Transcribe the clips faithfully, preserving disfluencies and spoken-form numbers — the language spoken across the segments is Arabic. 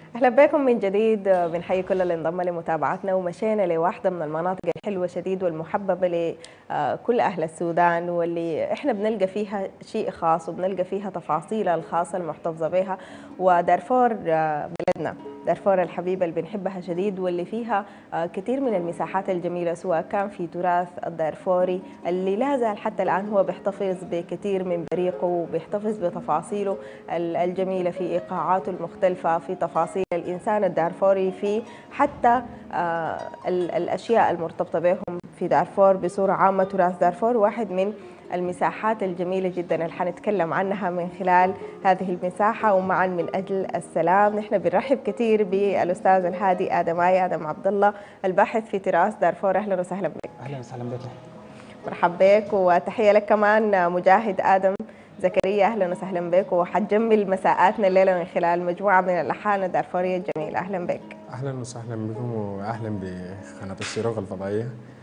أهلا بكم من جديد. بنحيي كل اللي انضم لمتابعتنا ومشينا لواحدة من المناطق الحلوة شديد والمحببة لكل أهل السودان، واللي إحنا بنلقى فيها شيء خاص وبنلقى فيها تفاصيل الخاصة المحتفظة بها. ودارفور بلدنا، دارفور الحبيبة اللي بنحبها شديد، واللي فيها كثير من المساحات الجميلة، سواء كان في تراث الدارفوري اللي لا زال حتى الآن هو بيحتفظ بكثير من بريقه وبيحتفظ بتفاصيله الجميلة في إيقاعاته المختلفة، في تفاصيل الإنسان الدارفوري، في حتى الأشياء المرتبطة بهم في دارفور بصورة عامة. تراث دارفور واحد من المساحات الجميلة جدا اللي حنتكلم عنها من خلال هذه المساحة. ومعا من أجل السلام نحن بنرحب كثير بالأستاذ الهادي آدم آي آدم عبد الله، الباحث في تراث دارفور. أهلا وسهلا بك. أهلا وسهلا بك. مرحبا بك، وتحية لك كمان مجاهد آدم زكريا. أهلا وسهلا بك، وحتجمل مساءاتنا الليلة من خلال مجموعة من الألحان الدارفورية الجميلة. أهلا بك. أهلا وسهلا بكم، وأهلا بقناة الشروق الفضائية،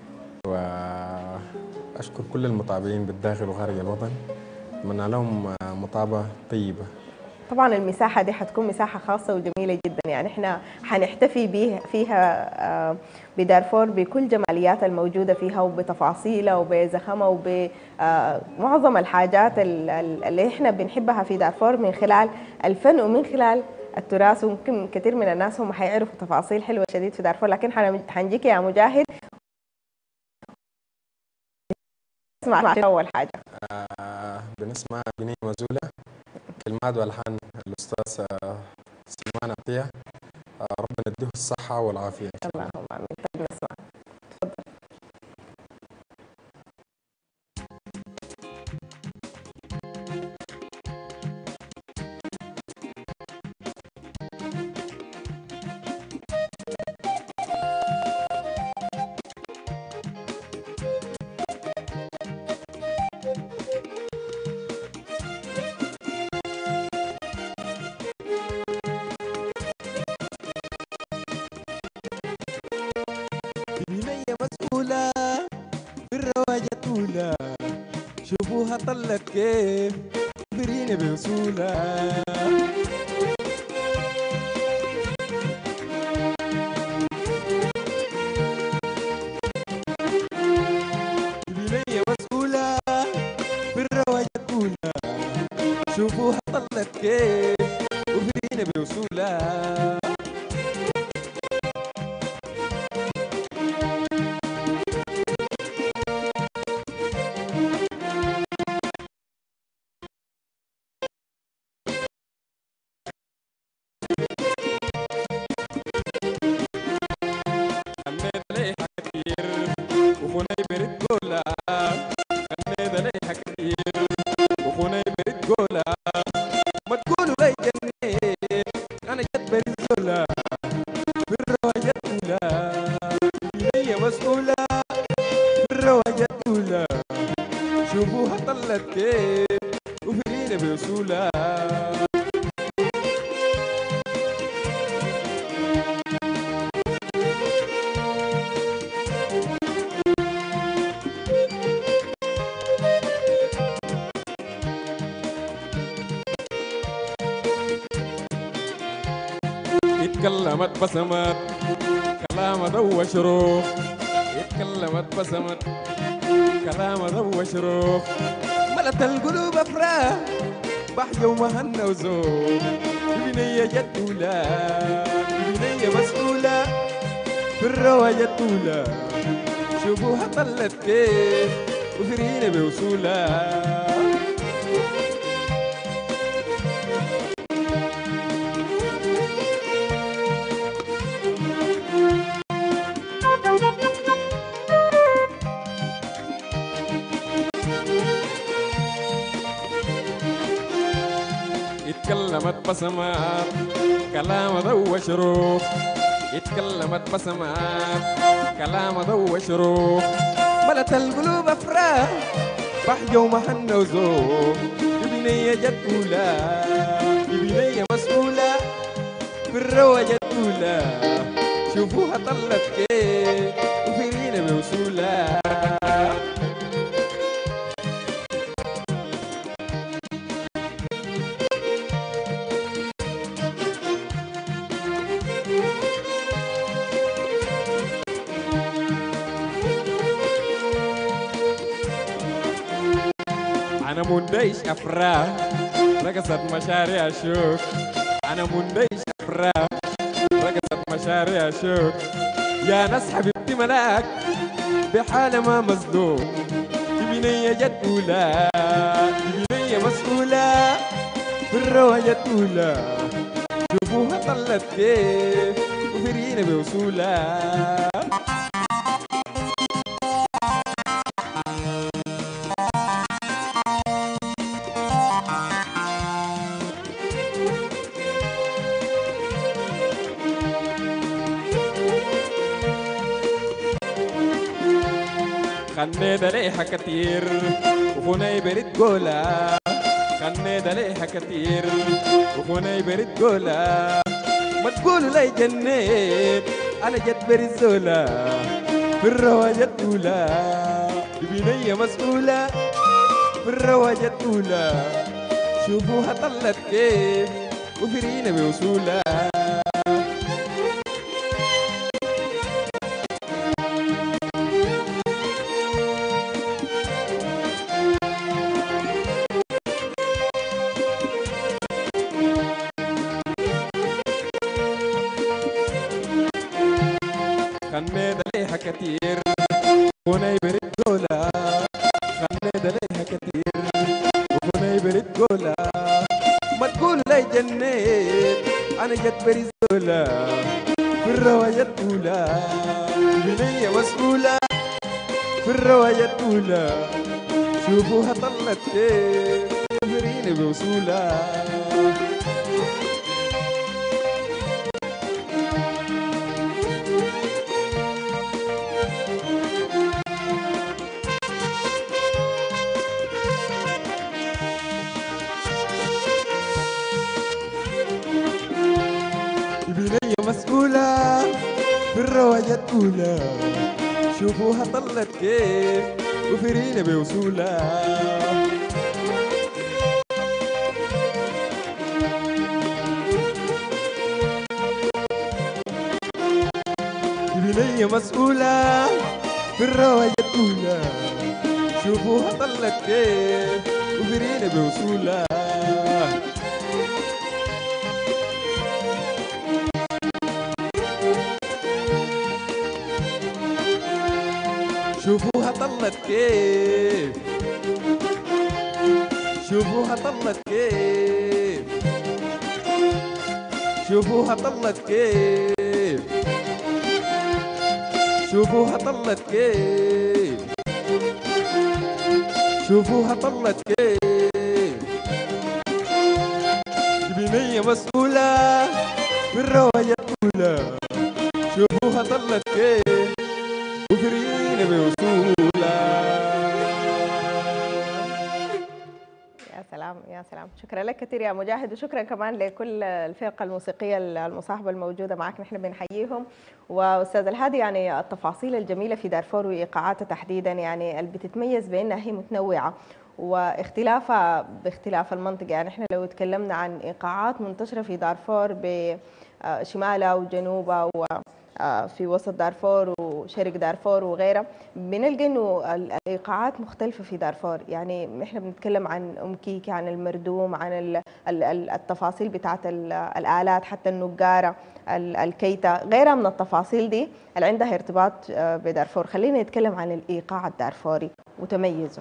وأشكر كل المتابعين بالداخل وخارج الوطن. أتمنى لهم متابعة طيبة. طبعا المساحة دي حتكون مساحة خاصة وجميلة جدا، يعني احنا حنحتفي بيه فيها بدارفور بكل جماليات الموجودة فيها وبتفاصيلها وبزخمها وبمعظم الحاجات اللي احنا بنحبها في دارفور من خلال الفن ومن خلال التراث. وممكن كثير من الناس هم حيعرفوا تفاصيل حلوة شديد في دارفور، لكن حنجيك يا مجاهد نسمع أول حاجة. آه بنسمع بنية مزولة، كلمات والحان الأستاذ سليمان عطية. آه ربنا يديه الصحة والعافية إن شاء الله. اللهم آمين. طيب نسمع، تفضل. شوفوها طلت كيف بريني بوصولها. بنية مسؤولة بالرواية الأولى، شوفوها طلت كيف وبريني بوصولها. شوفوها طلت كيف وفرينا بوصولها. اتكلمت بسمت كلام ذو شروق، اتكلمت بسمت كلام ذو شروق، ملت القلوب افراح بحجة ومهنة وذوق. بنية جدولة بنية مسؤولة في الرواية الطولة، شوفوها طلت كيف وفرينا بوصولها. اتكلمت بسمات كلام ذو شروق، اتكلمت بسمات كلام ذو شروق، ملت القلوب افراح بحجة ومهنة وذوق. بنية جدولة بنية مسؤولة في الرواية الأولى، شوفوها طلت كيف وفرينا بوصولها. أنا منديش أفراح رقصت مشاريع شوك. أنا منديش أفراح رقصت مشاريع شوك. يا ناس حبيبتي ملاك بحالة ما مصدوق. دي بنية جت أولى، دي بنية مسؤولة في الرواية الأولى. شوفوها طلت كيف وفرينا بوصولها. خنيت عليها كتير وخوني بريد قولها. خنيت عليها كتير وخوني بريد قولها. ما تقولوا لي جنيت أنا جت بريد زولا في الرواية الأولى. بنية مسؤولة في الرواية الأولى. شوفوها طلت كيف وفرينا بوصولها. خنيت عليها كتير وخوني بريد قولها. خنيت عليها كتير وخوني بريد قولها. ما تقول لي جنيت أنا جت بريد زولا في الرواية الأولى. بنية مسؤولة في الرواية الأولى. شوفوها طلت كيف فريني بوصولها. بنية مسؤولة في الرواية الأولى. شوفوها طلت كيف وفرينا بوصولها. بنية مسؤولة في الرواية الأولى. شوفوها طلت كيف وفرينا بوصولها. شوفوها طلت كيف. شوفوها طلت كيف. شوفوها طلت كيف. شوفوها طلت كيف. شوفوها طلت كيف. بنية مسؤولة في الرواية الأولى. شوفوها طلت كيف وفرينا بوصولها. يا سلام يا سلام، شكرا لك كثير يا مجاهد، وشكرا كمان لكل الفرقة الموسيقية المصاحبة الموجودة معك، نحن بنحييهم. واستاذ الهادي، يعني التفاصيل الجميلة في دارفور وايقاعاتها تحديدا يعني اللي بتتميز بانها هي متنوعة واختلافها باختلاف المنطقة. يعني احنا لو تكلمنا عن ايقاعات منتشرة في دارفور بشمالها وجنوبها و في وسط دارفور وشرق دارفور وغيرها، بنلقى انه الايقاعات مختلفه في دارفور. يعني احنا بنتكلم عن ام كيكي، عن المردوم، عن التفاصيل بتاعت الالات، حتى النقاره، الكيته، غيرها من التفاصيل دي اللي عندها ارتباط بدارفور. خلينا نتكلم عن الايقاع الدارفوري وتميزه.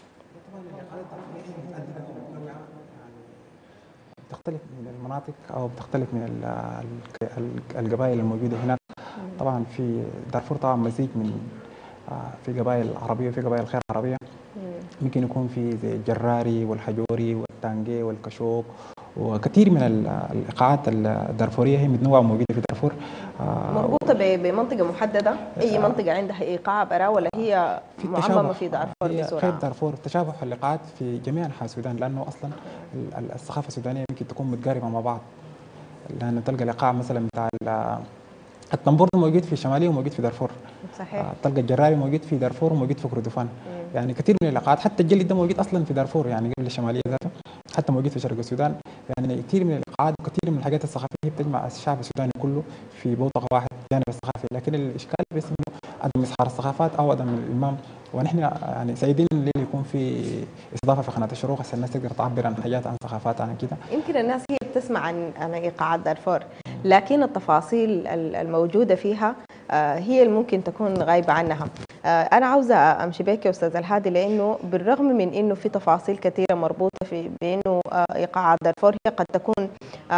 بتختلف من المناطق او بتختلف من القبائل الموجوده هناك. طبعا في دارفور طبعا مزيج من في قبائل عربيه وفي قبائل غير عربيه. ممكن يكون في زي الجراري والحجوري والتانجي والكشوك وكثير من الايقاعات الدارفوريه هي متنوعه موجوده في دارفور. مربوطه بمنطقه محدده، اي منطقه عندها ايقاع برا ولا هي معممه في دارفور بصوره عامه؟ في دارفور تشابه الايقاعات في جميع انحاء السودان، لانه اصلا الثقافه السودانيه ممكن تكون متقاربه مع بعض. لانه تلقى الايقاع مثلا بتاع الطنبور موجود في الشماليه وموجود في دارفور. صحيح. تلقى الجراري موجود في دارفور وموجود في كردفان. يعني كثير من الايقاعات، حتى الجلد ده موجود اصلا في دارفور، يعني قبل الشماليه ذاته، حتى موجود في شرق السودان. يعني كثير من الايقاعات وكثير من الحاجات الثقافيه بتجمع الشعب السوداني كله في بوتقه واحد جانب الثقافي. لكن الاشكال بس انه عدم اظهار الثقافات او عدم الالمام ونحن يعني سعيدين الليل يكون في استضافه في قناه الشروق عشان الناس تقدر تعبر عن حاجات، عن ثقافاتها، عن كده. يمكن الناس هي بتسمع عن عن ايقاعات دارفور، لكن التفاصيل ال- الموجوده فيها آه، هي اللي ممكن تكون غايبه عنها. آه، انا عاوزه امشي بك يا استاذ الهادي، لانه بالرغم من انه في تفاصيل كثيره مربوطه في بانه آه، ايقاعات دارفور هي قد تكون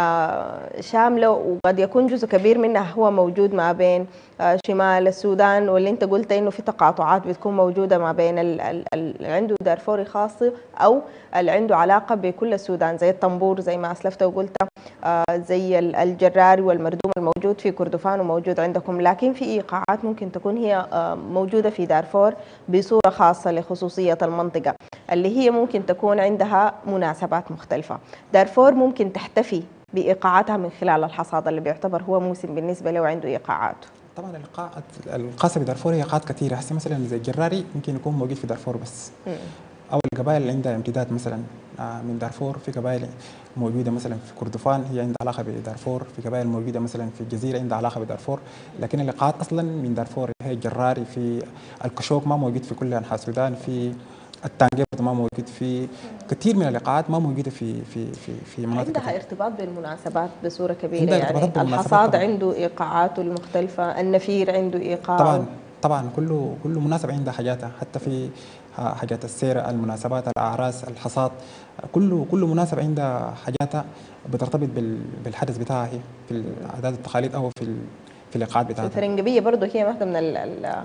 آه، شامله، وقد يكون جزء كبير منها هو موجود ما بين آه، شمال السودان، واللي انت قلت انه في تقاطعات بتكون موجوده ما بين ال- ال- اللي عنده دارفوري خاص او اللي عنده علاقه بكل السودان، زي الطنبور زي ما اسلفت وقلت، آه، زي ال- الجراري والمردوم الموجود في كردفان وموجود عندكم. لكن في ايقاعات ممكن تكون هي آه، موجوده في دارفور بصوره خاصه لخصوصيه المنطقه، اللي هي ممكن تكون عندها مناسبات مختلفه. دارفور ممكن تحتفي بايقاعاتها من خلال الحصاد اللي بيعتبر هو موسم بالنسبه له عنده ايقاعات. طبعا الايقاعات الخاصه بدارفور هي ايقاعات كثيره، هسه مثلا زي الجراري يمكن يكون موجود في دارفور بس، مم. او القبائل اللي عندها امتداد مثلا آه، من دارفور. في قبائل موجوده مثلا في كردفان هي عندها علاقه بدارفور، في قبائل موجوده مثلا في الجزيره عندها علاقه بدارفور، لكن الايقاعات اصلا من دارفور. هي الجراري، في الكشوك ما موجود في كل انحاء السودان، في التانجير ما موجود، في كثير من الايقاعات ما موجوده في في في في مناطق عندها كثير. ارتباط بالمناسبات بصوره كبيره، عندها يعني ارتباطات بالمناسبات الحصاد طبعا. عنده ايقاعاته المختلفه، النفير عنده ايقاعه. طبعا طبعا كل كل مناسبه عندها حاجاتها، حتى في حاجات السير، المناسبات، الاعراس، الحصاد، كل كل مناسبه عندها حاجاتها بترتبط بال- بالحدث بتاعها هي، في العادات والتقاليد او في ال- في الايقاعات بتاعتها. الفرنجبيه برضه هي واحده من ال ال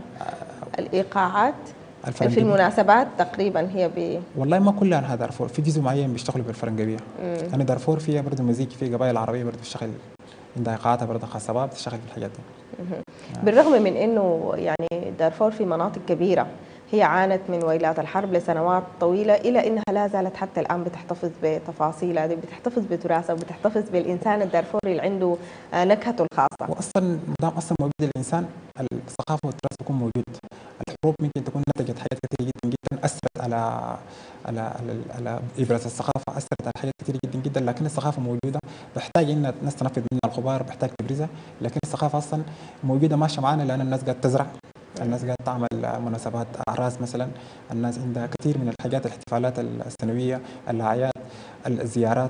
الايقاعات في الفرنجبية المناسبات تقريبا هي ب والله ما كلها انها دارفور، في جزء معين بيشتغلوا بالفرنجبيه. انا دارفور فيها برضه مزيج، في قبائل عربيه برضه بتشتغل عندها ايقاعاتها برضه خاصه بها، بتشتغل في الحاجات دي. بالرغم من انه يعني دارفور في مناطق كبيره هي عانت من ويلات الحرب لسنوات طويله، الى انها لا زالت حتى الان بتحتفظ بتفاصيلها دي، بتحتفظ بتراثها، وبتحتفظ بالانسان الدارفوري اللي عنده آه، نكهته الخاصه. واصلا ما دام اصلا موجود الانسان، الثقافه والتراث بيكون موجود. الحروب ممكن تكون نتجت حاجات كثيره جدا جدا، اثرت على على على, على ابراز الثقافه، اثرت على حاجات كثيره جدا جدا، لكن الثقافه موجوده، بحتاج ان الناس تنفذ منها الغبار، بحتاج تبرزها، لكن الثقافه اصلا موجوده ماشيه معانا، لان الناس قاعده تزرع، الناس قاعده تعمل مناسبات اعراس مثلا، الناس عندها كثير من الحاجات، الاحتفالات السنويه، الاعياد، الزيارات،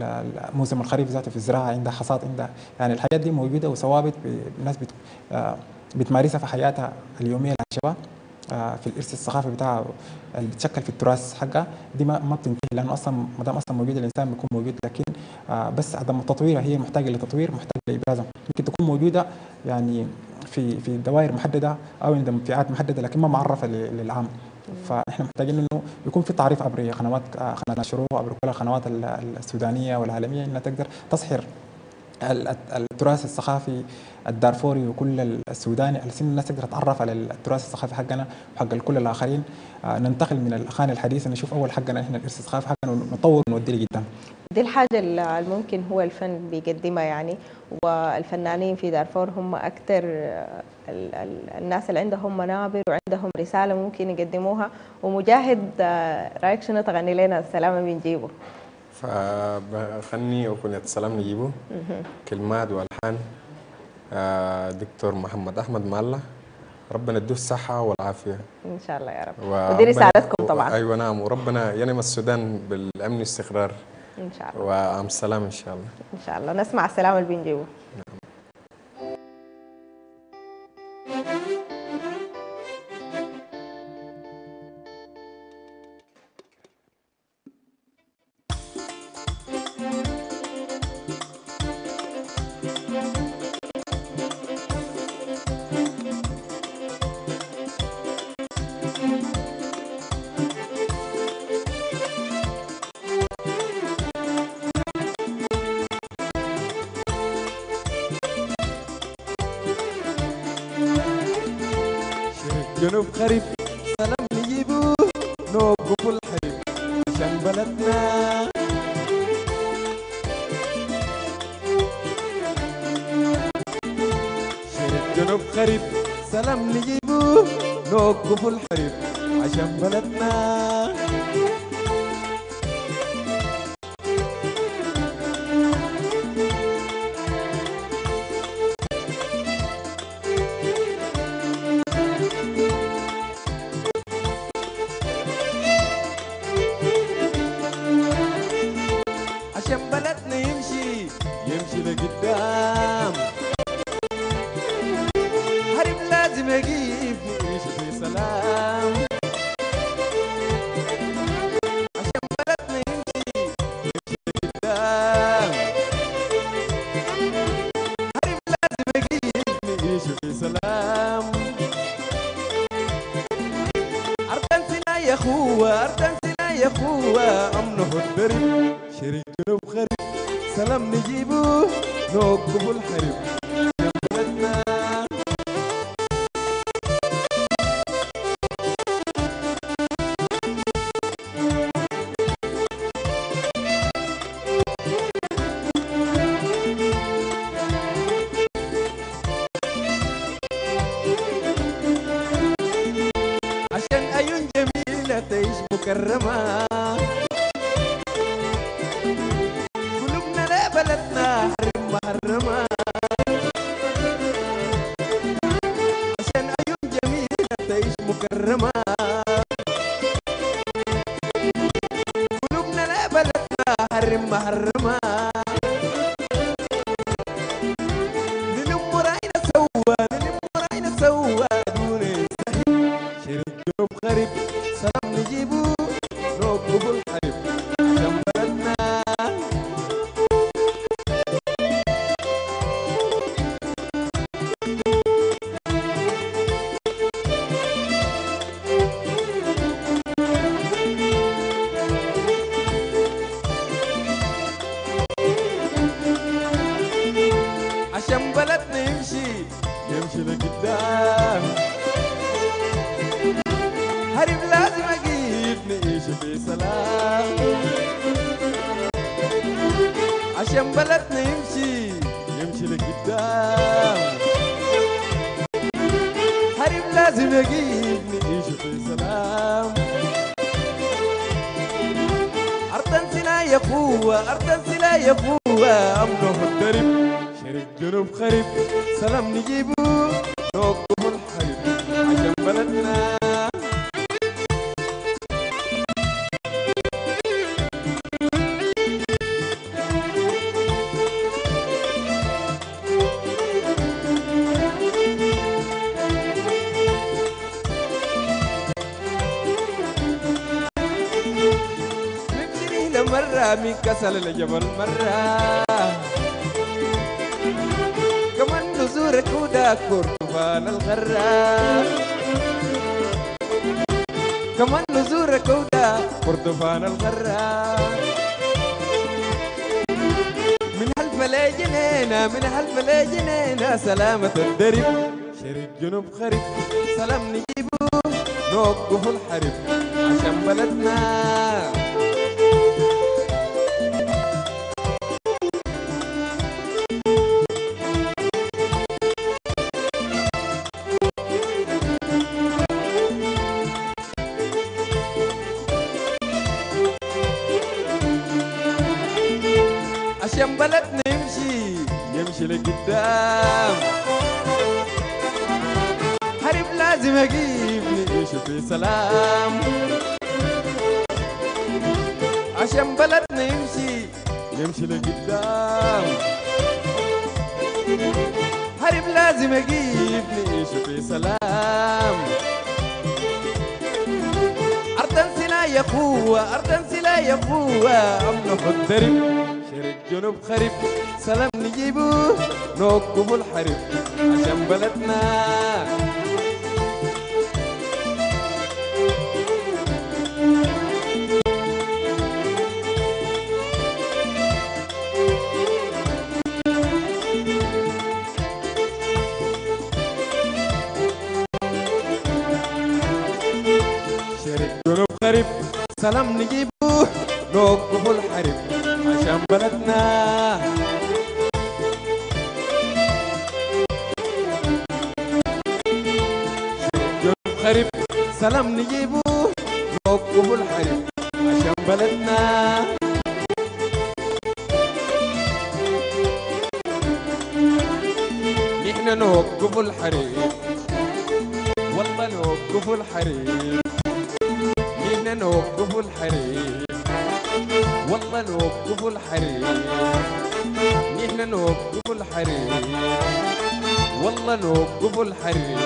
موسم الخريف ذاته في الزراعه عندها حصاد، عندها يعني الحاجات دي موجوده وثوابت الناس بت آه بتمارسها في حياتها اليوميه العشبه، آه في الارث الثقافي بتاعها اللي بتشكل في التراث حقها دي ما, ما بتنتهي، لانه اصلا ما دام اصلا موجود الانسان بيكون موجود، لكن آه بس عدم تطويرها هي محتاجه لتطوير، محتاجه لابرازها. ممكن تكون موجوده يعني في في دوائر محدده او عند فئات محدده، لكن ما معرفه للعام. فاحنا محتاجين انه يكون في تعريف عبر قنوات قناه الشروق، عبر كل القنوات السودانيه والعالميه، انها تقدر تصحر التراث الثقافي الدارفوري وكل السوداني، على سن الناس تقدر تتعرف على التراث الثقافي حقنا وحق كل الاخرين. ننتقل من الاغاني الحديثه، نشوف اول حقنا احنا الارث الثقافي حقنا ونطور ونوديه لقدام. دي الحاجة اللي ممكن هو الفن بيقدمها يعني، والفنانين في دارفور هم أكثر الناس اللي عندهم منابر وعندهم رسالة ممكن يقدموها. ومجاهد رأيك شنو تغني لنا السلام بنجيبه؟ فبغني أغنية السلام نجيبه، كلمات والحان دكتور محمد أحمد مالله، ربنا يديه الصحة والعافية إن شاء الله يا رب، ودي رسالتكم طبعا. أيوة نعم، وربنا ينعم السودان بالأمن والاستقرار إن شاء الله، وعام السلام إن شاء الله. إن شاء الله نسمع السلام اللي بنجيبه. نعم. جنوب خريف سلام نجيبه، نوقف الحريف عشان بلدنا. شرق جنوب خريف سلام نجيبه، نوقف الحريف عشان بلدنا. أرتنسنا يا أخوة أمنه الدرب شريك جنوب خرب سلام نجيبه نوقف الحرب بلدنا. عشان عيون جميلة تعيش مكرمة قلوبنا لا بلدنا حرم محرمة. عشان عيون جميلة تعيش مكرمة قلوبنا لا بلدنا حرم محرمة. نلم راينا سوا نلم راينا سوا دون يستحيل شريك جنوب خرب سلام نجيبه نوقف الحرب عشان بلدنا. عشان بلدنا يمشي يمشي لقدام هرب لازم اجيب نعيش في سلام. عشان بلدنا يمشي يمشي لقدام هرب لازم اجيب نعيش في سلام. أرتنسنا يا أخوة أرتنسنا يا أخوة أمنه الدرب شريك جنوب خرب سلام نجيبه نوقف الحرب عشان بلدنا. نمشي لمرة من كسل لجبل مرة كمان نزورك ودا كردفان الغرة كمان نزورك ودا كردفان الغرة. من هالفلا جنينا من هالفلا جنينا سلامة الدرب شريك جنوب خرب سلام نجيبه نوقف الحرب عشان بلدنا. عشان بلدنا يمشي يمشي لقدام حرب لازم اجيب نعيش في سلام. عشان بلدنا يمشي يمشي لقدام حرب لازم اجيب نعيش في سلام. أرتنسنا يا أخوة أرتنسنا يا أخوة أمنه الدرب شريك جنوب خرب سلام نجيبه نوقف الحرب عشان بلدنا. شريك جنوب خرب سلام نجيبه نوقف الحرب عشان بلدنا. شريك جنوب خرب سلام نجيبه نوقف الحرب عشان بلدنا. نحن نوقف الحرب والله نوقف الحرب نحن نوقف الحرب والله نوقف الحرب نحن نوقف الحرب والله نوقف الحرب.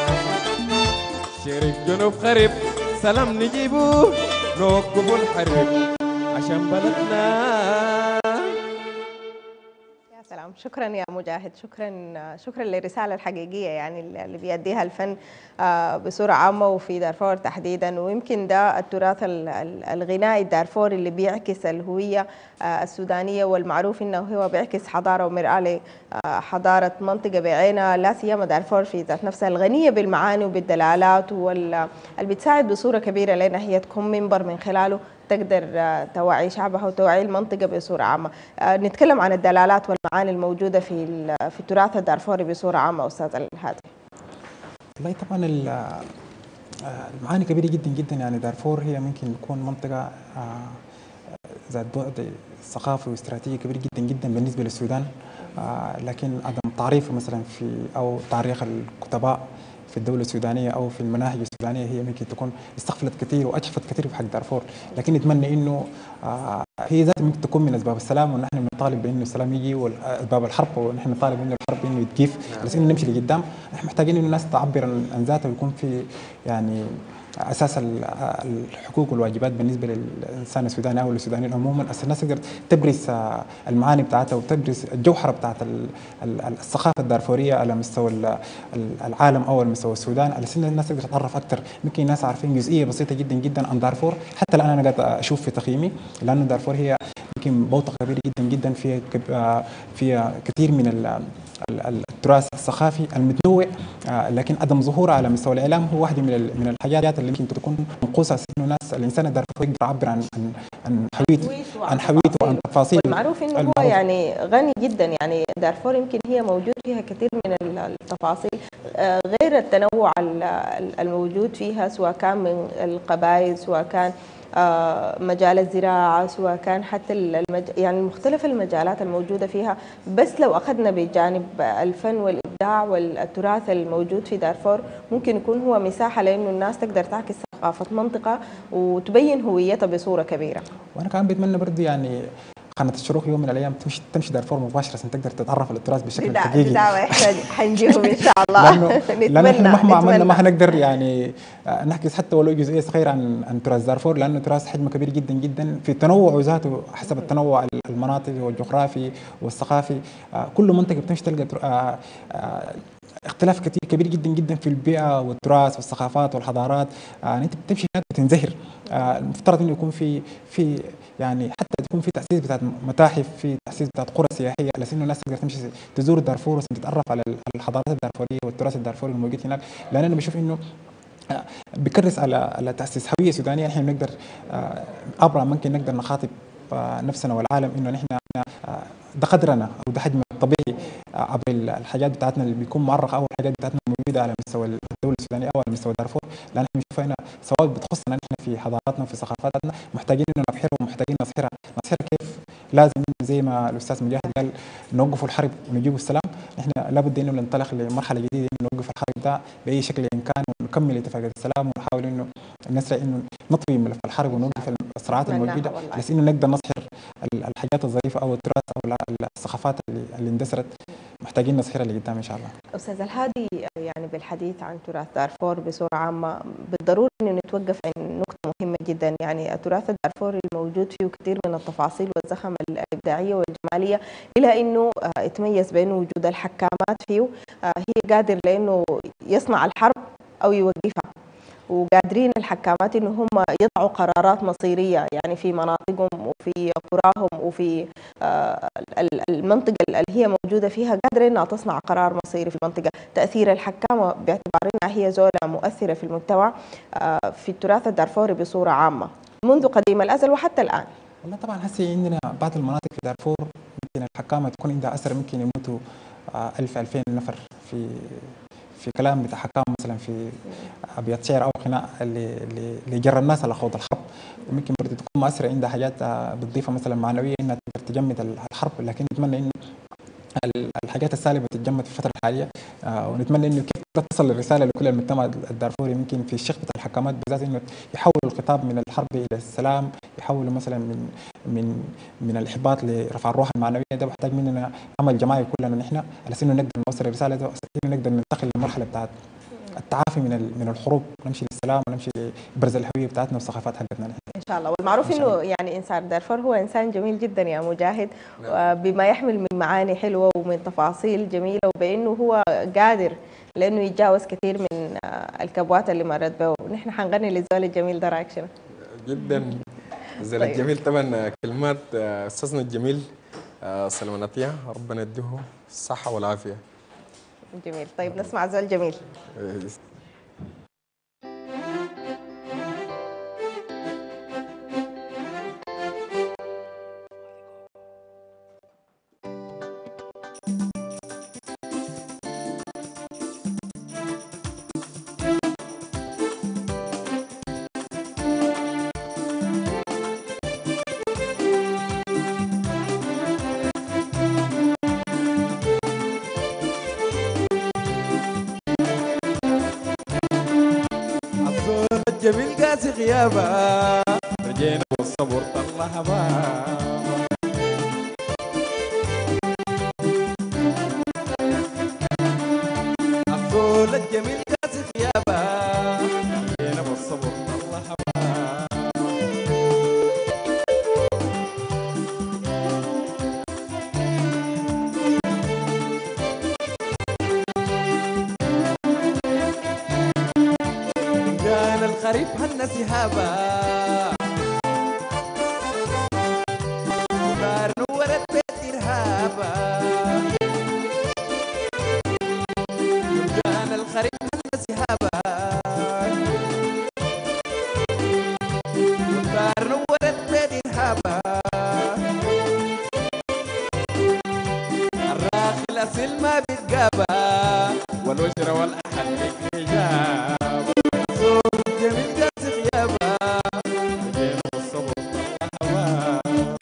شريك جنوب خرب سلام نجيبه نوقف الحرب عشان بلدنا. يا سلام، شكرا يا مجاهد، شكرا شكرا للرسالة الحقيقية يعني اللي بيديها الفن بصورة عامة وفي دارفور تحديدا. ويمكن ده التراث الغنائي الدارفوري اللي بيعكس الهوية السودانية، والمعروف انه هو بيعكس حضارة ومرآة لحضارة منطقة بعينها، لا سيما دارفور في ذات نفسها الغنية بالمعاني وبالدلالات، واللي بتساعد بصورة كبيرة لنا هي تكون منبر من خلاله تقدر توعي شعبها وتوعي المنطقة بصورة عامة. نتكلم عن الدلالات والمعاني الموجودة في في التراث الدارفوري بصورة عامة أستاذ الهادي. والله طبعا المعاني كبيرة جدا جدا. يعني دارفور هي ممكن تكون منطقة ذات بعد ثقافي واستراتيجي كبير جدا جدا بالنسبة للسودان، لكن عدم تعريفه مثلا في أو تاريخ الكتباء في الدولة السودانية أو في المناهج السودانية هي ممكن تكون استغفلت كثير وأجحفت كثير في حق دارفور، لكن نتمنى إنه هي ذات ممكن تكون من أسباب السلام، ونحن بنطالب بأنه السلام يجي، وأسباب الحرب ونحن نطالب إنه الحرب إنه يتقيف، بس إنه نمشي لقدام. نحن محتاجين إنه الناس تعبر عن ذاتها ويكون في يعني اساس الحقوق والواجبات بالنسبه للانسان السوداني او السودانيين عموما. الناس تقدر تبرز المعاني بتاعتها وتبرز الجوهره بتاعت الثقافه الدارفوريه على مستوى العالم او على مستوى السودان، على سن الناس تقدر تتعرف اكثر. ممكن الناس عارفين جزئيه بسيطه جدا جدا عن دارفور، حتى الان انا قاعد اشوف في تقييمي، لانه دارفور هي يمكن بوطه كبيره جدا جدا فيها فيها كثير من التراث الثقافي المتنوع، لكن عدم ظهوره على مستوى الاعلام هو واحده من من الحاجات اللي يمكن تكون منقوصه، انه الناس الانسان الدارفوري يقدر يعبر عن عن عن هويته عن هويته وعن تفاصيل. والمعروف انه هو يعني غني جدا، يعني دارفور يمكن هي موجود فيها كثير من التفاصيل غير التنوع الموجود فيها، سواء كان من القبائل، سواء كان مجال الزراعة، سواء كان حتى المج... يعني مختلف المجالات الموجودة فيها. بس لو أخذنا بجانب الفن والإبداع والتراث الموجود في دارفور ممكن يكون هو مساحة لأنه الناس تقدر تعكس ثقافة منطقة وتبين هويتها بصورة كبيرة. وأنا كمان بتمنى برضه يعني قناة الشروق يوم من الأيام تمشي تمشي دارفور مباشرة عشان تقدر تتعرف على التراث بشكل حقيقي. بدعوة إحنا حنجيهم إن شاء الله. لأنه لأنه إحنا مهما عملنا ما حنقدر يعني نحكي حتى ولو جزئية صغيرة عن عن تراث دارفور، لأنه تراث حجمه كبير جدا جدا في تنوعه ذاته حسب التنوع المناطقي والجغرافي والثقافي. كل منطقة بتمشي تلقى اختلاف كثير كبير جدا جدا في البيئة والتراث والثقافات والحضارات. يعني أنت بتمشي هناك بتنزهر. المفترض إنه يكون في في يعني حتى تكون في تأسيس بتاعت متاحف، في تأسيس بتاعت قرى سياحية، على أنه الناس تقدر تمشي تزور دارفور وتتعرف على الحضارات الدارفورية والتراث الدارفوري الموجود هناك. لأن أنا بشوف إنه بكرس على على تأسيس هوية سودانية. نحن بنقدر أبرع ممكن نقدر نخاطب نفسنا والعالم إنه نحن ده قدرنا او ده حجم الطبيعي عبر الحاجات بتاعتنا اللي بيكون معرقه او الحاجات بتاعتنا موجوده على مستوى الدوله السودانيه او على مستوى دارفور، لان احنا بنشوف هنا سواء بتخصنا نحن في حضاراتنا وفي ثقافاتنا محتاجين انه نظهرها ومحتاجين نظهرها نظهرها كيف لازم زي ما الاستاذ مجاهد قال نوقف الحرب ونجيب السلام. نحن لابد انه ننطلق لمرحله جديده انه نوقف الحرب ده باي شكل ان كان ونكمل اتفاقيه السلام ونحاول انه نسرع انه نطوي ملف الحرب ونوقف الصراعات الموجوده بس انه نقدر نظهر الحاجات الظريفه او التراث او الثقافات اللي, اللي اندثرت محتاجين نظهرها لقدام ان شاء الله. استاذ الهادي، يعني بالحديث عن تراث دارفور بصوره عامه بالضروره انه نتوقف عند نقطه مهمه جدا، يعني التراث الدارفوري الموجود فيه كثير من التفاصيل والزخم الابداعيه والجماليه، الى انه يتميز بانه وجود الحكامات فيه هي قادر لانه يصنع الحرب او يوقفها، وقادرين الحكامات انه هم يضعوا قرارات مصيريه يعني في مناطقهم وفي قراهم وفي المنطقه اللي هي موجوده فيها، قادره انها تصنع قرار مصيري في المنطقه. تاثير الحكامه باعتبار انها هي زوله مؤثره في المجتمع في التراث الدارفوري بصوره عامه منذ قديم الازل وحتى الان. والله طبعا هسه عندنا بعض المناطق في دارفور ممكن الحكامه تكون عندها اثر، ممكن يموتوا ألف ألفين نفر في في كلام بتاع حكام مثلا في ابيات شعر او غناء اللي اللي جرى الناس على خوض الحرب. ممكن برضه تكون مؤثره عندها حاجات بتضيفها مثلا معنويه انها تقدر تجمد الحرب، لكن نتمنى انه الحاجات السالبه تتجمد في الفتره الحاليه، ونتمنى انه كيف تصل الرساله لكل المجتمع الدارفوري يمكن في الشق بتاع الحكامات بالذات انه يحولوا الخطاب من الحرب الى السلام، يحولوا مثلا من من من الاحباط لرفع الروح المعنويه. ده بيحتاج مننا عمل جماعي كلنا نحن على انه نقدر نوصل الرساله دي، انه نقدر ننتقل للمرحله بتاعت التعافي من ال- من الحروب، نمشي للسلام ونمشي لبرز الهويه بتاعتنا والثقافات حقتنا نحن. ان شاء الله. والمعروف إن شاء انه يعني انسان دارفور هو انسان جميل جدا يا مجاهد، بما يحمل من معاني حلوه ومن تفاصيل جميله، وبانه هو قادر لانه يتجاوز كثير من آه، الكبوات اللي مرت به. ونحن حنغني للزول الجميل ده، رايك شنو؟ جدا. زول طيب. الجميل طبعا كلمات آه، استاذنا الجميل آه، سلمان عطية، ربنا يديه الصحة والعافية. جميل. طيب نسمع زول جميل. آه، الزول الجميل قاسي غيابه، رجينا والصبر طلع هبابه. الزول الجميل قاسي غيابه، رجينا والصبر طلع هبابه. كان الخريف هن سهابة، ونار نورت بيت إرهابة. كان الخريف هن سهابة، ونار نورت بيت إرهابة. الراخي الأصيل ما بيتقابى، والوشرة والأحد بالإجابة. جميل قاسي غيابه، رجينا والصبر طلع هواه.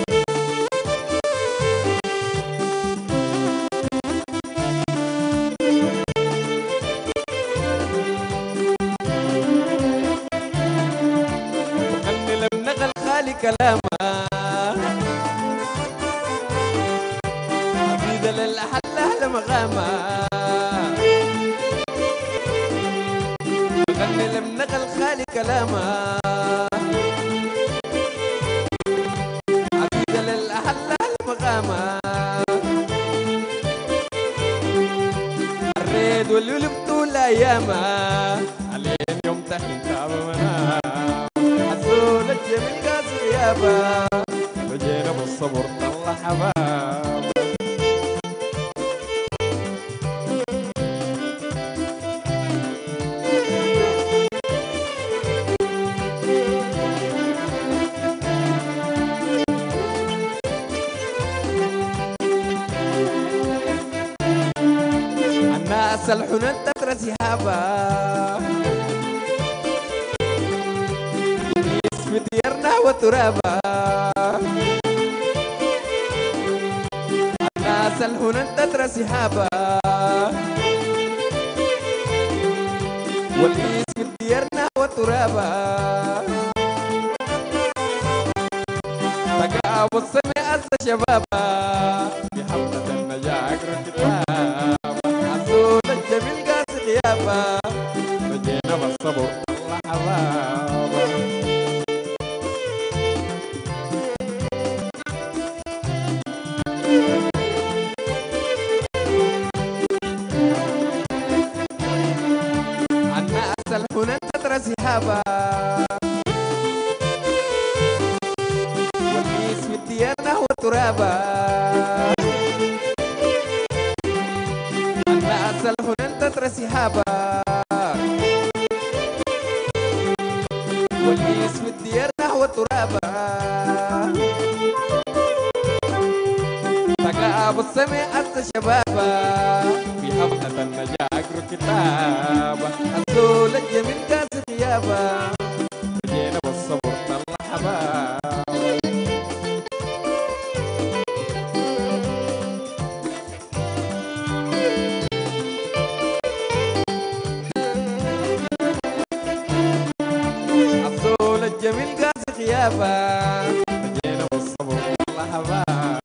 غني لم نغل خالي كلامه، عبيدة للأحل أهل مغامة. غني لم نغل خالي كلامه، عبيدة للأهل أهل مغامة. الريد واللولب طول أيامه، علينا يوم تحين تعب منام. الزول الجميل قاسي غيابه، رجينا بالصبر طلع حباب. الناس الحنان تترى سهابة، اسم ديارنا وترابة. الناس الحنان تترى سهابة، والاسم ديارنا وترابة. تقع والسمع أز شبابا، بحملة النجاة أقرأ كتاب. الزول الجميل قاسي غيابه، رجينا بالصبر طلع حبابه. الناس الحنان تترى سهابه، والميس في الديانة وترابه. الناس الحنان تترى سهابه، والميس في الديانة وترابه. تقاب السمع أس شبابه، في حفلة النجاة أقرأ كتابه. الزول الجميل قاسي غيابه، رجينا بالصبر طلع حبابه. الزول الجميل قاسي غيابه، رجينا بالصبر طلع حبابه.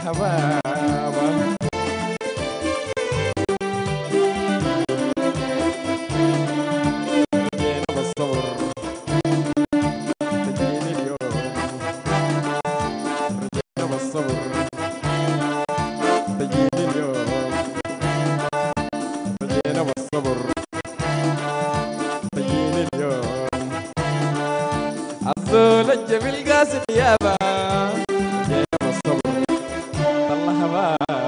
الحبابة رجينا بالصبر تجيني اليوم رجينا بالصبر تجيني اليوم رجينا بالصبر تجيني اليوم الزول الجميل قاسي غيابه رجينا بالصبر طلع حبابه.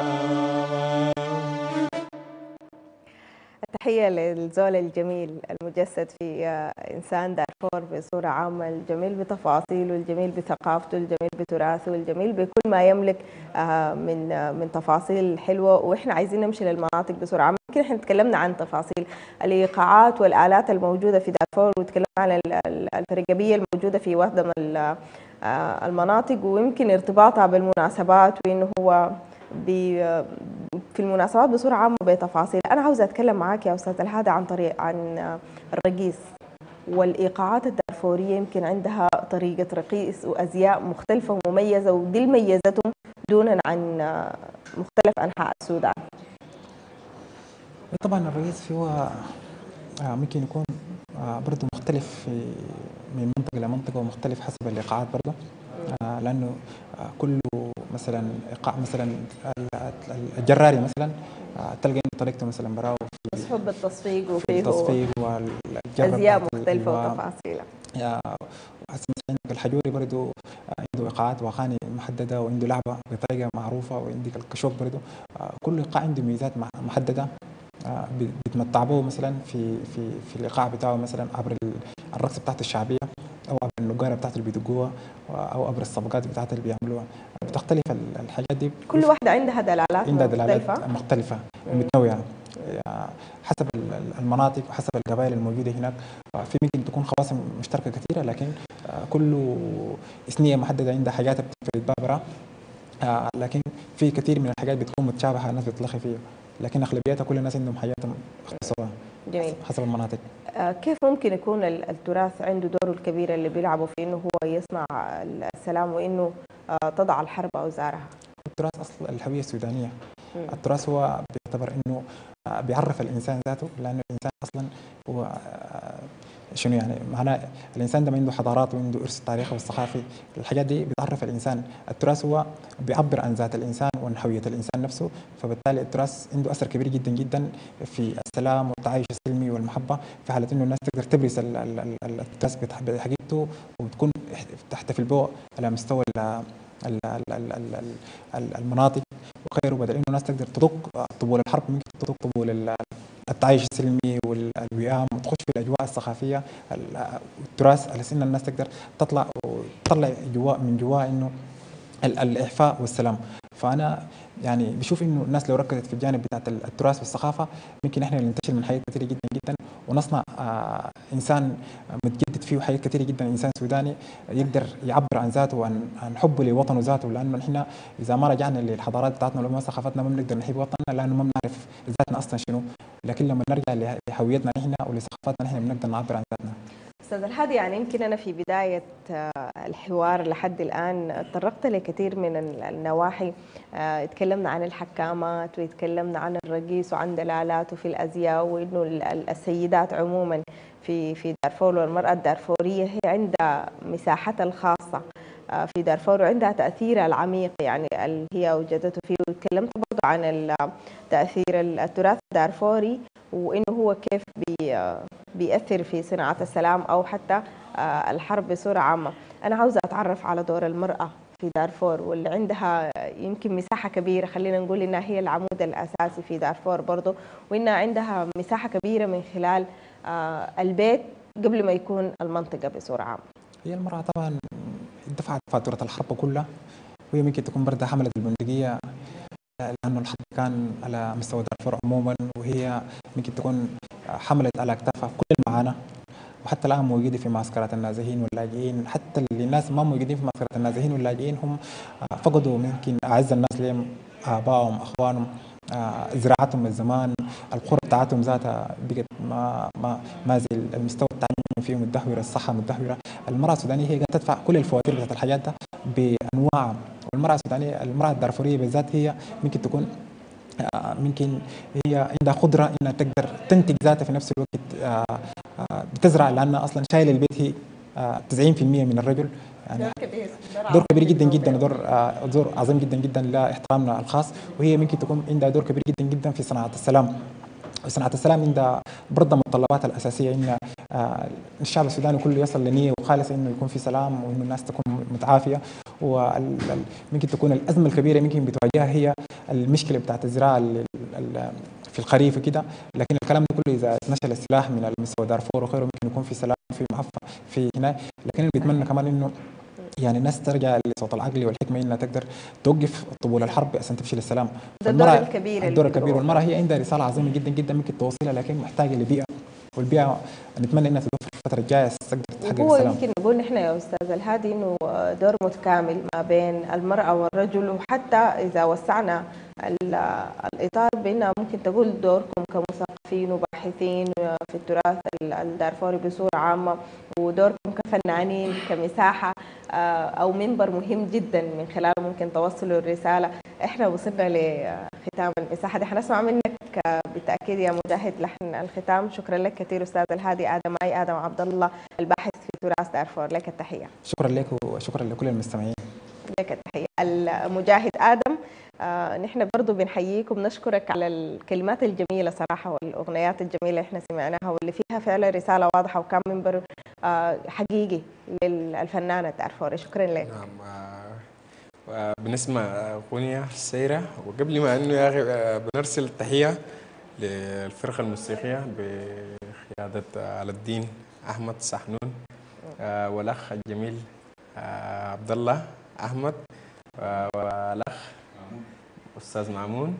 تحية للزول الجميل المجسد في آه، إنسان دارفور بصورة عامة، الجميل بتفاصيله، الجميل بثقافته، الجميل بتراثه، الجميل بكل ما يملك آه، من آه، من تفاصيل حلوة. وإحنا عايزين نمشي للمناطق بصورة عامة. يمكن إحنا تكلمنا عن تفاصيل الإيقاعات والآلات الموجودة في دارفور، وتكلمنا عن ال- ال- الفرقبية الموجودة في واحدة من ال- آه، المناطق، ويمكن ارتباطها بالمناسبات، وإنه هو بي- في المناسبات بصورة عامة بتفاصيل. أنا عاوزة أتكلم معاك يا أستاذ الهادي عن طريق عن الرقيص والإيقاعات الدارفورية. يمكن عندها طريقة رقيص وأزياء مختلفة ومميزة، ودي اللي ميزتهم دونا عن مختلف أنحاء السودان. طبعا الرئيس فيه هو آه، ممكن يكون آه، برضه مختلف في من منطقة إلى منطقة، ومختلف حسب الإيقاعات برضه. آه، لأنه آه، كله مثلا إيقاع مثلا ال- ال- الجراري مثلا آه، تلقى إنه طريقته مثلا براو بس حب التصفيق في وفيه التصفيق والجرة أزياء بتاعت ال- مختلفة أيوة. وتفاصيل. يا حسب مثلا عندك الحجوري برضه آه، عنده إيقاعات وأغاني محددة، وعنده لعبة بطريقة معروفة، وعندك الكشوك برضه آه، كل إيقاع عنده ميزات مح- محددة آه، بيتمتع به مثلا في في في الايقاع بتاعه، مثلا عبر ال- الرقصه بتاعته الشعبيه، او عبر النجاره بتاعته اللي بيدقوها، او عبر الصفقات بتاعته اللي بيعملوها. بتختلف ال- الحاجات دي، كل واحدة عندها دلالات عندها دلالات مختلفة. مختلفه ومتنوعه آه، حسب ال- المناطق وحسب القبائل الموجوده هناك. آه، في ممكن تكون خواص مشتركه كثيره، لكن آه، كل اثنيه محدده عندها حاجات بتنفرد بها برا. آه، لكن في كثير من الحاجات بتكون متشابهه، الناس بتتلخي فيها، لكن اغلبيتها كل الناس عندهم حاجاتهم اختصارها جميل. حسب المناطق. آه، كيف ممكن يكون ال- التراث عنده دوره الكبير اللي بيلعبه في انه هو يصنع السلام، وانه آه، تضع الحرب اوزارها؟ التراث اصل الهويه السودانيه. مم. التراث هو بيعتبر انه آه، بيعرف الانسان ذاته، لانه الانسان اصلا هو آه، شنو يعني معناه. الانسان ده ما عنده حضارات وعنده ارث تاريخي والثقافي، الحاجات دي بتعرف الانسان. التراث هو بيعبر عن ذات الانسان وعن هويه الانسان نفسه، فبالتالي التراث عنده اثر كبير جدا جدا في السلام والتعايش السلمي والمحبه، في حاله انه الناس تقدر تبرز ال- ال- ال- التراث بتح- بحقيقته، وبتكون تحتفل به على مستوى ال- ال- ال- ال- ال- ال- المناطق وغيره، بدل انه الناس تقدر تدق طبول الحرب، ممكن تدق طبول ال- التعايش السلمي والوئام، وتخش في الاجواء الثقافيه والتراث، على اساس ان الناس تقدر تطلع وتطلع جوا من جوا انه ال- الاعفاء والسلام. فانا يعني بشوف انه الناس لو ركزت في الجانب بتاعت التراث والثقافه، ممكن احنا ننتشر من حاجات كثيره جدا جدا، ونصنع آه انسان متجدد فيه حاجات كثيره جدا، انسان سوداني يقدر يعبر عن ذاته وعن عن حبه لوطنه ذاته. لانه احنا اذا ما رجعنا للحضارات بتاعتنا ولا ثقافتنا، ما بنقدر نحب وطننا، لانه ما بنعرف ذاتنا اصلا شنو. لكن لما نرجع لهويتنا احنا ولثقافتنا احنا بنقدر نعبر عن ذاتنا. استاذ الهادي، يعني يمكن انا في بدايه آه، الحوار لحد الان تطرقت لكثير من ال- النواحي. آه، تكلمنا عن الحكامات، وتكلمنا عن الرقيص وعن دلالاته في الازياء، وانه ال- ال- السيدات عموما في في دارفور والمراه الدارفوريه هي عندها مساحتها الخاصه آه، في دارفور، وعندها تاثيرها العميق يعني اللي هي وجدته فيه. وتكلمت برضه عن ال- تاثير التراث الدارفوري، وانه هو كيف بي آه، بيأثر في صناعة السلام أو حتى آه، الحرب بصورة عامة. أنا عاوزة أتعرف على دور المرأة في دارفور، واللي عندها يمكن مساحة كبيرة، خلينا نقول إنها هي العمود الأساسي في دارفور برضو، وإنها عندها مساحة كبيرة من خلال آه، البيت قبل ما يكون المنطقة بصورة عامة. هي المرأة طبعا دفعت فاتورة الحرب كلها، وهي ممكن تكون بردها حملت البندقية، لأنه الحرب كان على مستوى دارفور عموما، وهي ممكن تكون حملت على أكتافها كل المعاناة، وحتى الآن موجودة في معسكرات النازحين واللاجئين. حتى اللي الناس ما موجودين في معسكرات النازحين واللاجئين هم فقدوا ممكن أعز الناس لهم، آبائهم، أخوانهم، زراعتهم من زمان، القرى بتاعتهم ذاتها بقت ما ما ما زي المستوى التعليمي فيه متدهورة، الصحة متدهورة. المرأة السودانية هي قاعدة تدفع كل الفواتير بتاعت الحاجات ده بأنواع والمراه السودانيه المراه الدارفوريه بالذات هي ممكن تكون آه، ممكن هي عندها قدره انها تقدر تنتج ذاتها في نفس الوقت، آه، آه، بتزرع لانها اصلا شايله البيت هي آه، تسعين في المية من الرجل يعني. دور كبير دور كبير جدا جدا ودور آه، دور عظيم جدا جدا لاحترامنا الخاص. وهي ممكن تكون عندها دور كبير جدا جدا في صناعه السلام. صناعة السلام عندها برضه المتطلبات الأساسية إن آه، الشعب السوداني كله يصل لنية وخالصة إنه يكون في سلام وإنه الناس تكون متعافية. وممكن تكون الأزمة الكبيرة ممكن بتواجهها هي المشكلة بتاعت الزراعة ال- ال- في الخريف وكده. لكن الكلام ده كله إذا اتنشل السلاح من مستوى دارفور وغيره ممكن يكون في سلام في معفى في هناك. لكن بيتمنى كمان إنه يعني الناس ترجع لصوت العقل والحكمه انها تقدر توقف طبول الحرب عشان تمشي للسلام. ده الدور فالمرأة- الكبير الدور اللي الكبير بيقوم. والمراه هي عندها رساله عظيمه جدا جدا ممكن توصلها، لكن محتاجه لبيئه، والبيئه نتمنى انها تدور في الفتره الجايه تقدر تحقق وهو السلام. يمكن نقول نحن يا استاذ الهادي انه دور متكامل ما بين المراه والرجل، وحتى اذا وسعنا ال- الاطار بانها ممكن تقول دوركم كمثقفين وباحثين في التراث ال- الدارفوري بصوره عامه، ودوركم كفنانين كمساحه آه، او منبر مهم جدا من خلاله ممكن توصلوا الرساله. احنا وصلنا لختام المساحه دي، حنسمع منك بالتاكيد يا مجاهد لحن الختام. شكرا لك كثير استاذ الهادي ادم معي ادم عبد الله الباحث في تراث دارفور، لك التحيه. شكرا لك وشكرا لكل المستمعين. لك التحيه. المجاهد ادم، آه نحن برضو بنحييك وبنشكرك على الكلمات الجميله صراحه والاغنيات الجميله اللي احنا سمعناها واللي فيها فعلا رساله واضحه وكان منبر آه حقيقي للفنانه الدارفوري. شكرا لك. نعم. آه، بنسمع أغنية سيرة، وقبل ما أنه يا أخي آه، بنرسل تحية للفرقة الموسيقية بقيادة على الدين أحمد سحنون، آه، والأخ الجميل آه، عبد الله أحمد، آه، والأخ أستاذ مامون.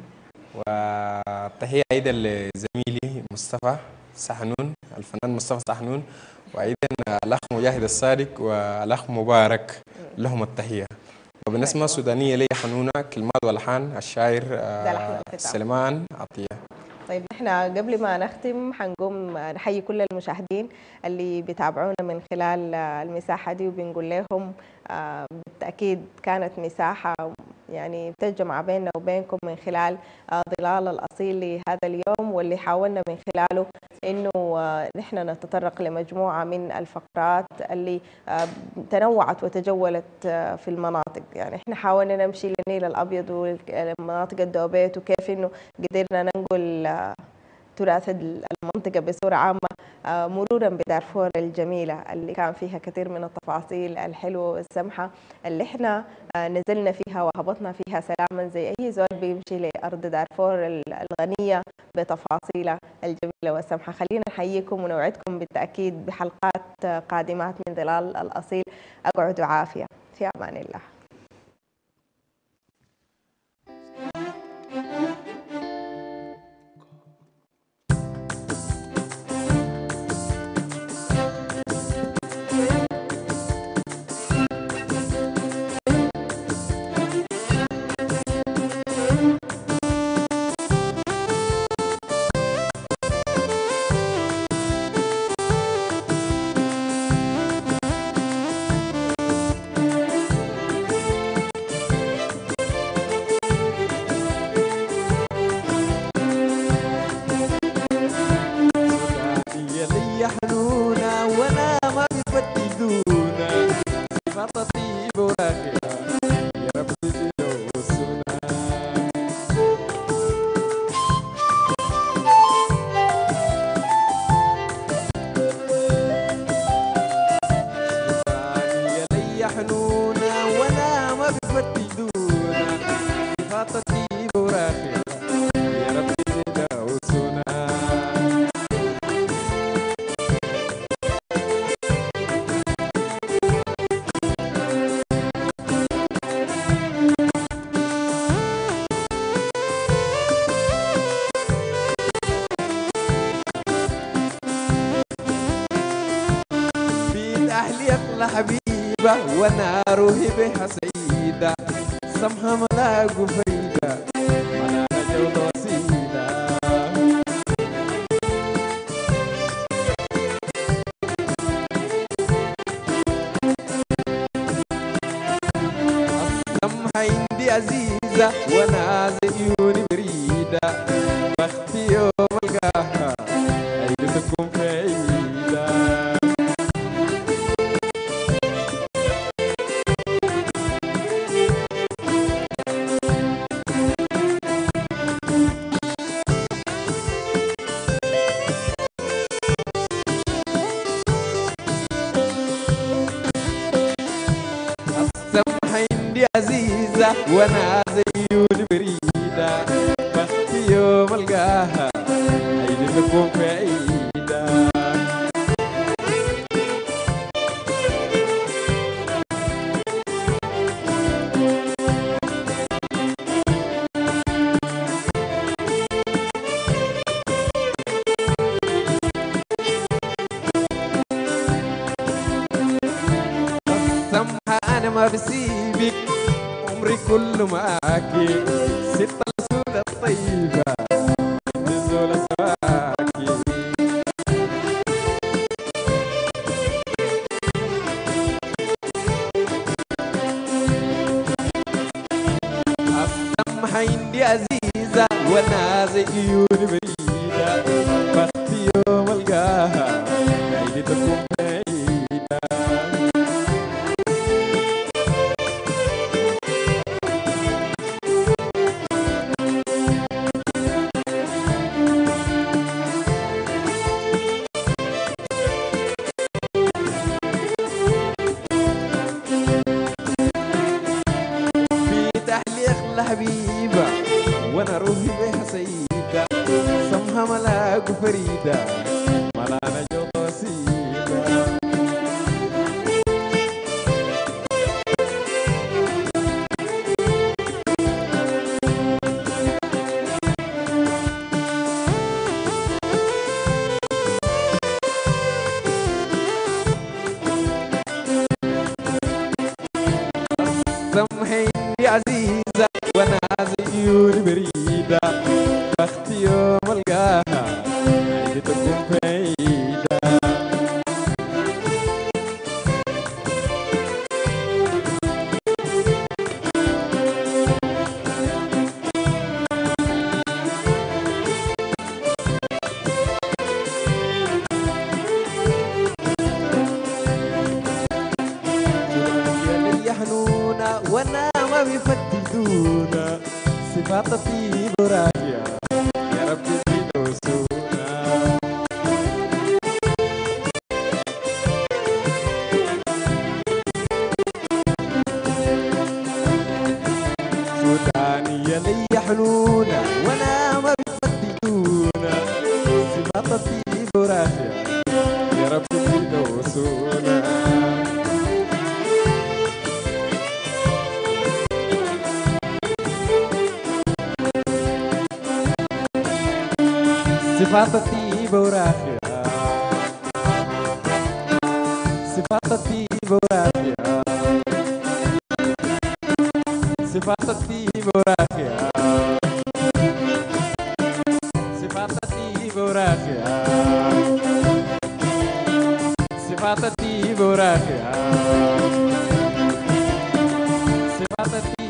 وتحية أيضا لزميلي مصطفى سحنون، الفنان مصطفى سحنون، وأيضا الأخ مجاهد الصادق والأخ مبارك، لهم التحية. وبنسمة سودانية لي حنونة، كلمات والحان الشاعر ده لحن آه، الختام. سليمان عطية. طيب احنا قبل ما نختم حنقوم نحيي كل المشاهدين اللي بيتابعونا من خلال المساحة دي، وبنقول لهم آه، بالتأكيد كانت مساحة يعني بتجمع بيننا وبينكم من خلال آه، ظلال الأصيل لهذا اليوم، واللي حاولنا من خلاله إنه آه، نحن نتطرق لمجموعة من الفقرات اللي آه، تنوعت وتجولت آه، في المناطق. يعني احنا حاولنا نمشي للنيل الأبيض والمناطق الدوبيت، وكيف إنه قدرنا ننقل آه، تراث المنطقة بصورة عامة، آه، مرورا بدارفور الجميلة اللي كان فيها كثير من التفاصيل الحلوة والسمحة اللي احنا آه، نزلنا فيها وهبطنا فيها سلاما زي أي زول بيمشي لأرض دارفور الغنية بتفاصيلها الجميلة والسمحة. خلينا نحييكم ونوعدكم بالتأكيد بحلقات آه، قادمات من ظلال الأصيل. أقعدوا عافية، في أمان الله. يا لي حنونة ولا ما بيبدلونا، خططي براخرة يا ربي تجوزونا. يا لي حنونة ولا ما بيبدلونا، خططي براخرة يا ربي تجوزونا. بيد أهلي أغلى حبيبة وأنا روحي بها سعيدة، سمحة ملاقوا فايدة ملاقى جودة وسيلة. السمحة وانا زيوني بريدة بختي يوم القاها عيد تكون في عيدة السمحة عندي عزيزة وانا زيوني بريدة بختي يوم القاها عيد تكون في عيدة السمحة أنا ما بسيبك عمري كله معاكي ست الأسود الطيبة نزول سواكي السمحة عندي عزيزة وأنا زيوني بريدة بختي يوم ألقاها عيدي تكون بعيدة حبيبة وانا روحي بها سيدة سمها ملاك فريدة ملانا جو قصيدة سمحي يا عزيزة وانا زيوني بريدة بختي يوم القاها عيدي تكون بعيدة يا حنونة وانا ما بيفتدونا صفات طيب وراقية يا رب زيد وسونا سودانية ليا حنونة وانا ما بيفتدونا صفات طيب وراقية يا رب زيد وسونا صفات الطيبة وراقية صفات الطيبة وراقية صفات الطيبة وراقية صفات الطيبة وراقية صفات الطيبة وراقية صفات الطيبة